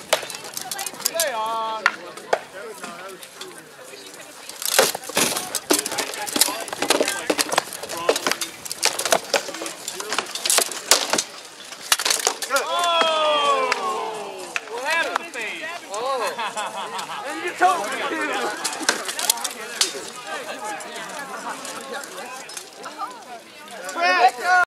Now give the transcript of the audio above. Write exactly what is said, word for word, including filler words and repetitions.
Play on. Oh! What happened to the face? Oh! And you told me to.